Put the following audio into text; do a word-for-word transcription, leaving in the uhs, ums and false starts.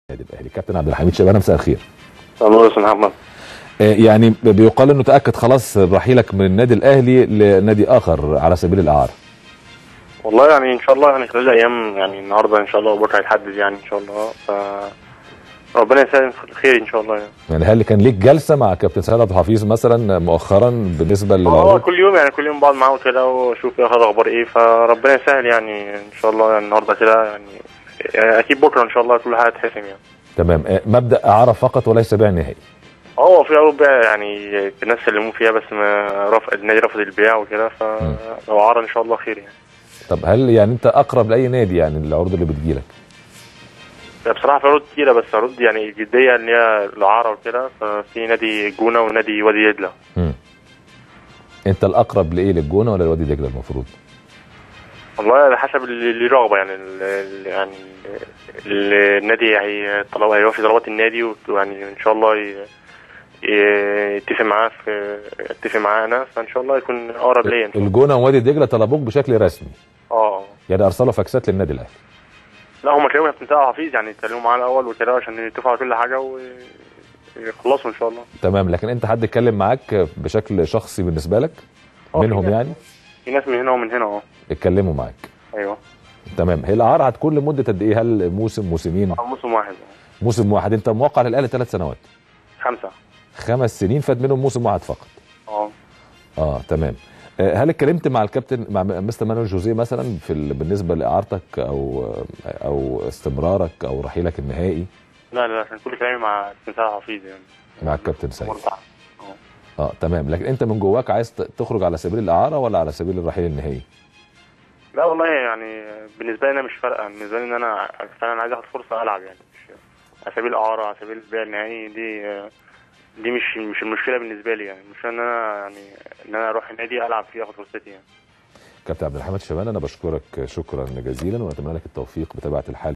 النادي الاهلي كابتن عبد الحميد شبانه، مساء الخير. الله يسلمك محمد. يعني بيقال انه تاكد خلاص رحيلك من النادي الاهلي لنادي اخر على سبيل الاعاره. والله يعني ان شاء الله يعني خلال الايام، يعني النهارده ان شاء الله وبكره هيتحدد يعني ان شاء الله، ف ربنا يسهل الخير ان شاء الله يعني. يعني هل كان ليك جلسه مع كابتن سيد عبد الحفيظ مثلا مؤخرا بالنسبه للعروض؟ اه كل يوم يعني كل يوم بقعد معاه كده واشوف ايه الاخبار ايه، فربنا يسهل يعني ان شاء الله. يعني النهارده كده يعني اكيد بكره ان شاء الله كل حاجه هتحسم يعني. تمام. مبدا اعاره فقط وليس بيع نهائي. هو في عروض بيع يعني الناس سلموه فيها، بس ما رفض النادي، رفض البيع وكده، فلو عرض ان شاء الله خير يعني. طب هل يعني انت اقرب لاي نادي يعني العروض اللي بتجيلك؟ بصراحه في عروض كتيره، بس عروض يعني جديه اللي هي الاعاره وكده، ففي نادي الجونه ونادي وادي دجله. امم انت الاقرب لايه، للجونه ولا لوادي دجله المفروض؟ والله على حسب اللي رغبه يعني ال يعني ال النادي هي طلب هيوفي طلبات النادي، ويعني ان شاء الله يتفق معاه في يتفق معاه انا، فان شاء الله يكون اقرب ليا. الجونه ووادي دجله طلبوك بشكل رسمي؟ اه يعني ارسلوا فاكسات للنادي الاهلي؟ لا، هم تلاقيهم في منتهى حفيظ يعني، يتكلموا معاه الاول وكده عشان يتفقوا على كل حاجه ويخلصوا ان شاء الله. تمام. لكن انت حد اتكلم معاك بشكل شخصي بالنسبه لك منهم؟ يعني في ناس من هنا ومن هنا اه اتكلموا معاك. ايوه تمام. هي الاعاره هتكون لمده قد ايه؟ هل موسم، موسمين؟ اه موسم واحد. موسم واحد. انت موقع للاهلي ثلاث سنوات؟ خمسه. خمس سنين فات منهم موسم واحد فقط. اه اه تمام. هل اتكلمت مع الكابتن مع مستر مانويل جوزيه مثلا في ال... بالنسبه لاعارتك او او استمرارك او رحيلك النهائي؟ لا لا، عشان كل كلامي مع الكابتن سيد حفيظ يعني. مع الكابتن سيد. اه اه تمام. لكن انت من جواك عايز تخرج على سبيل الاعاره ولا على سبيل الرحيل النهائي؟ لا والله يعني بالنسبه لي انا مش فارقه، بالنسبه لي ان انا فعلا عايز اخد فرصه العب يعني، مش على سبيل الاعاره، على سبيل البيع النهائي. دي دي مش مش المشكله بالنسبه لي يعني، مش ان انا يعني ان انا اروح النادي العب فيه اخد فرصتي يعني. كابتن عبد الحميد شبانه، انا بشكرك شكرا جزيلا ونتمنى لك التوفيق بتابعه الحال.